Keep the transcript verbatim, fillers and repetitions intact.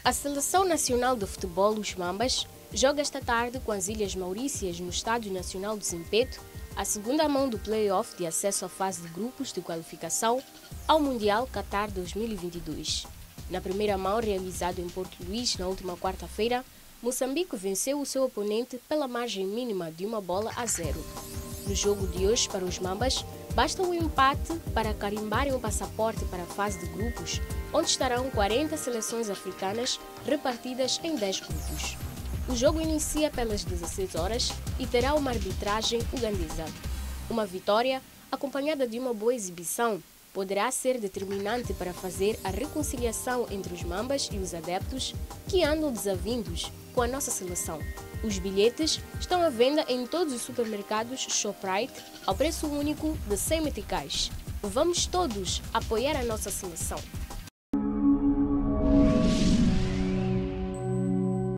A Seleção Nacional de Futebol, os Mambas, joga esta tarde com as Ilhas Maurícias no Estádio Nacional de Zimpeto, a segunda mão do play-off de acesso à fase de grupos de qualificação ao Mundial Qatar dois mil e vinte e dois. Na primeira mão, realizado em Porto Luís na última quarta-feira, Moçambique venceu o seu oponente pela margem mínima de uma bola a zero. No jogo de hoje, para os Mambas, basta um empate para carimbarem o passaporte para a fase de grupos, onde estarão quarenta seleções africanas repartidas em dez grupos. O jogo inicia pelas dezesseis horas e terá uma arbitragem ugandesa. Uma vitória, acompanhada de uma boa exibição, poderá ser determinante para fazer a reconciliação entre os Mambas e os adeptos que andam desavindos com a nossa seleção. Os bilhetes estão à venda em todos os supermercados Shoprite ao preço único de cem meticais. Vamos todos apoiar a nossa seleção.